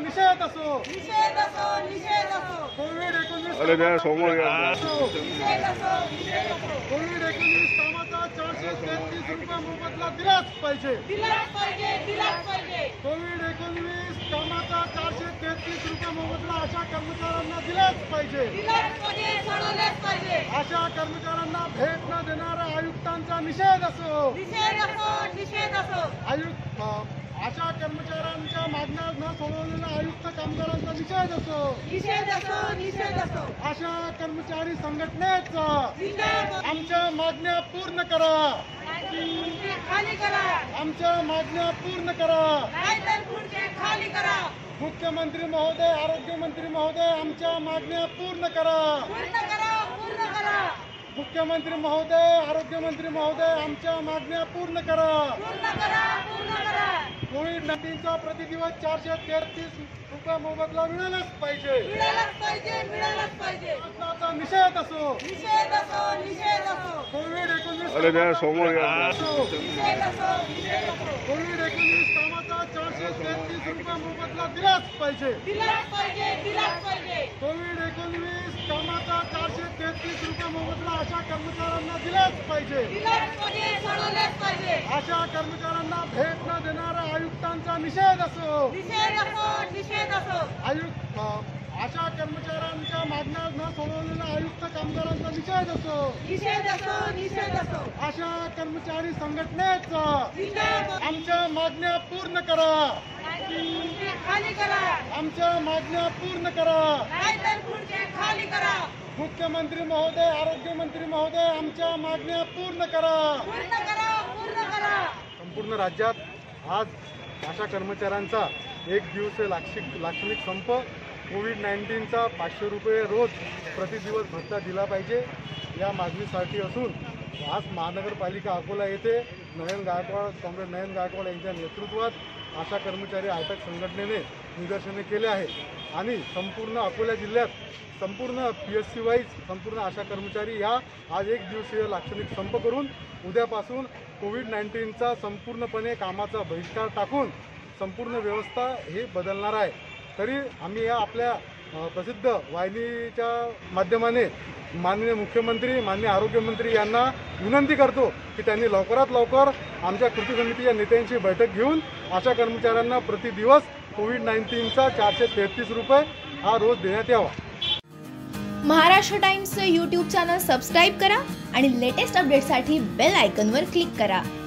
निषेध असो, निषेध असो, निषेध असो, कोविड-19 अरे द्या समोर या. निषेध असो, निषेध असो, कोविड-19 कामाचा 433 रुपये मोबदला दिलाच पाहिजे. दिलाच पाहिजे, दिलाच पाहिजे. कोविड-19 कामाचा 433 रुपये मोबदला अशा कर्मचाऱ्यांना दिलाच पाहिजे. दिलाच पाहिजे, सोडवलेच पाहिजे. अशा कर्मचाऱ्यांना भेट न देणाऱ्या आयुक्तांचा निषेध असो, निषेध असो, निषेध असो, अशा कर्मचाऱ्यांच्या मागण्या न सोडवलेल्या आयुक्त कामगारांचा निषेध असो, निषेध असो, निषेध असो. अशा कर्मचारी संघटनेचा जिंदाबाद. आमच्या मागण्या पूर्ण करा, खुर्ची खाली करा, आमच्या मागण्या पूर्ण करा. नाहीतर खुर्ची खाली करा. मुख्यमंत्री महोदय, आरोग्यमंत्री महोदय, आमच्या मागण्या पूर्ण करा. पूर्ण करा, पूर्ण करा, मुख्यमंत्री महोदय, आरोग्यमंत्री महोदय, आमच्या मागण्या पूर्ण करा. पूर्ण करा, पूर्ण करा. कोविड-19चा प्रतिदिवस 433 रुपये मोबदला मिळालाच पाहिजे. मिळालंच पाहिजे, मिळालंच पाहिजे. शासनाचा निषेध असो, निषेध असो, निषेध असो, कोविड-19 अरे द्या समोर या. निषेध असो, निषेध असो, कोविड-19 कामाचा 433 रुपये मोबदला दिलाच पाहिजे. दिलाच पाहिजे, दिलाच पाहिजे. कोविड-19 कामाचा 433 रुपये मोबदला अशा कर्मचाऱ्यांना दिलाच पाहिजे. दिलाच पाहिजे, सोडवलेच पाहिजे. अशा कर्मचाऱ्यांना भेट न देणाऱ्या आयुक्तांचा निषेध असो, निषेध असो, निषेध असो, अशा कर्मचाऱ्यांच्या मागण्या न सोडवलेल्या आयुक्त कामगारांचा निषेध असो, निषेध असो, निषेध असो. अशा कर्मचारी संघटनेचा जिंदाबाद. आमच्या मागण्या पूर्ण करा, खुर्ची खाली करा, आमच्या मागण्या पूर्ण करा. नाहीतर खुर्ची खाली करा. मुख्यमंत्री महोदय, आरोग्यमंत्री महोदय, आमच्या मागण्या पूर्ण करा. पूर्ण करा, पूर्ण करा. संपूर्ण राज्यात आज आशा कर्मचाऱ्यांचा एक दिवसीय लाक्षणिक संप, कोविड-19चा 500 रुपये रोज प्रतिदिवस भत्ता दिला पाहिजे या मागणीसाठी असून आज महानगरपालिका अकोला येथे कॉम्रेड नयन गायकवाड यांच्या नेतृत्वात आशा कर्मचारी आयटक संघटनेने निदर्शने केले आहे आणि संपूर्ण अकोला जिल्ह्यात संपूर्ण PSC वाईज संपूर्ण आशा कर्मचारी या आज एक दिवसीय लाक्षणिक संप करून उद्यापासून कोविड-19चा संपूर्णपणे कामाचा बहिष्कार टाकून संपूर्ण व्यवस्था ही बदलणार आहे. तरी आम्ही या आपल्या प्रसिद्ध वाहिनीच्या माध्यमाने माननीय मुख्यमंत्री, माननीय आरोग्यमंत्री यांना विनंती करतो की त्यांनी लवकरात लवकर आमच्या कृती समितीच्या नेत्यांची बैठक घेऊन आशा कर्मचाऱ्यांना प्रतिदिवस कोविड-19चा 433 रुपये हा रोज देण्यात यावा. महाराष्ट्र टाइम्सचं यूट्यूब चॅनल सबस्क्राईब करा आणि लेटेस्ट अपडेटसाठी बेल आयकॉनवर क्लिक करा.